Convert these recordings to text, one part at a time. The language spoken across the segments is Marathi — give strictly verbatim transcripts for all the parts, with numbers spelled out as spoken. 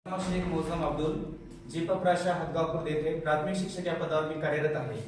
शेख मोहसम अब्दुल जीपप्राशा हदगावपूर येथे प्राथमिक शिक्षक या पदावर मी कार्यरत आहे।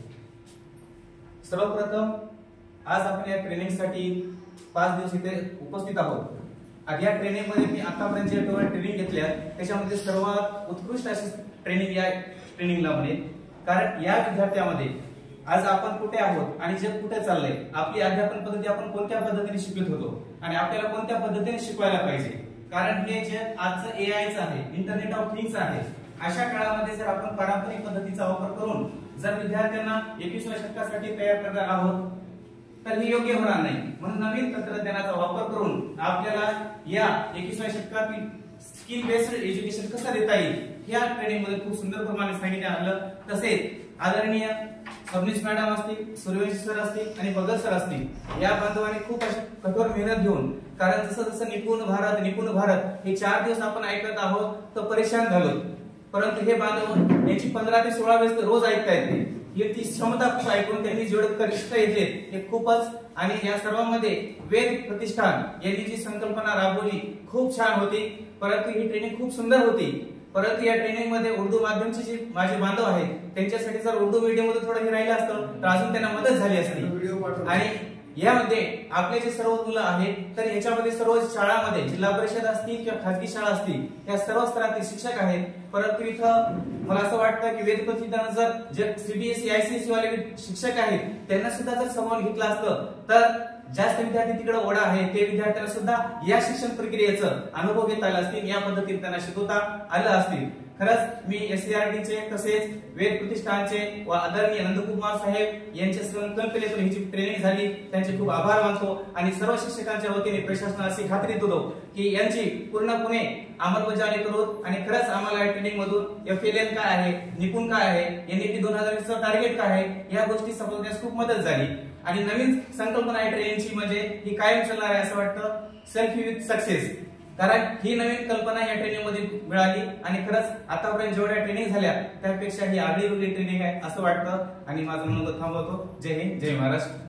सर्वप्रथम आज आपण या ट्रेनिंग साठी पाच दिवस इथे उपस्थित आहोत। आज या ट्रेनिंग मध्ये मी आतापर्यंत जे ट्रेनिंग घेतल्या त्याच्यामध्ये सर्वात उत्कृष्ट अशी ट्रेनिंग या ट्रेनिंगला बनेल, कारण या विद्यार्थ्यांमध्ये आज आपण कुठे आहोत आणि जग कुठे चाललंय, आपली अध्यापन पद्धती आपण कोणत्या पद्धतीने शिकवत होतो आणि आपल्याला कोणत्या पद्धतीने शिकवायला पाहिजे, कारण हे जे आजचं ए आय चं आहे, इंटरनेट ऑफ थिंग्स आहे। अशा काळामध्ये जर आपण पारंपरिक पद्धतीचा वापर करून जर विद्यार्थ्यांना एकविसाव्या शतकासाठी तयार करणार आहोत तर हे योग्य होणार नाही। म्हणून नवीन तंत्रज्ञानाचा वापर करून आपल्याला या एकविसाव्या शतकातील स्किल बेस्ड एज्युकेशन कसं देता येईल या ट्रेनिंग मध्ये खूप सुंदर प्रमाणे सांगितलं आलं। तसेच आदरणीय सबनीस मॅडम असतील, सूर्यवंशी सर असतील आणि बगर सर असतील या बांधवांनी खूप अशी कठोर मेहनत घेऊन, कारण जसं जसं निपुण भारत निपुण भारत हे चार दिवस आपण ऐकत आहोत तर परेशान झालो, परंतु हे बांधव याची पंधरा ते सोळा वेळेस रोज ऐकता येते। ही ती क्षमता खूप ऐकून त्यांनी जेवढं कनिष्ठ येते हे खूपच, आणि या सर्वांमध्ये वेद प्रतिष्ठान यांनी जी संकल्पना राबवली खूप छान होती, परंतु ही ट्रेनिंग खूप सुंदर होती। परंतु या ट्रेनिंग मध्ये उर्दू माध्यमचे जे माझे बांधव आहेत त्यांच्यासाठी जर उर्दू मीडियम मध्ये थोडं हे राहिलं असतं तर अजून त्यांना मदत झाली असती। आणि यामध्ये आपले जे सर्व मुलं आहेत तर याच्यामध्ये सर्व शाळांमध्ये जिल्हा परिषद असतील किंवा खाजगी शाळा असतील या सर्व स्तरातील शिक्षक आहेत, परंतु इथं मला असं वाटतं की वेद प्रतिष्ठान जर जे सीबीएसई आयसीएसई वाले शिक्षक आहेत त्यांना सुद्धा जर समोर घेतलं असतं तर जास्त विद्यार्थी तिकडे ओढा आहे ते विद्यार्थ्यांना सुद्धा या शिक्षण प्रक्रियेचं अनुभव घेता आला असतील, या पद्धतीने त्यांना शिकवता आलं असतील। खरंच मी एससीआरटी चे तसेच वेद प्रतिष्ठानचे व आदरणीय नंदकुमार साहेब यांच्या संकल्पनेतून ही जी ट्रेनिंग झाली त्यांचे खूप आभार मानतो आणि सर्व शिक्षकांच्या वतीने प्रशासनाला अशी खात्री देतो की यांची पूर्णपणे अंमलबजावणी करू आणि खरंच आम्हाला या ट्रेनिंग मधून एफएलएन काय आहे, निपुण काय आहे, एनईपी दोन हजार वीस चं टार्गेट काय आहे या गोष्टी समजण्यास खूप मदत झाली। आणि नवीन संकल्पना आहे ट्रेनिंगची म्हणजे ही कायम चालणार आहे असं वाटतं, सेल्फी विथ सक्सेस, कारण ही नवीन कल्पना या ट्रेनिंग मध्ये मिळाली आणि खरंच आतापर्यंत जेवढ्या ट्रेनिंग झाल्या त्यापेक्षा ही आगळी वेगळी ट्रेनिंग आहे असं वाटतं। आणि माझं मनोगत थांबवतो। जय हिंद, जय महाराष्ट्र।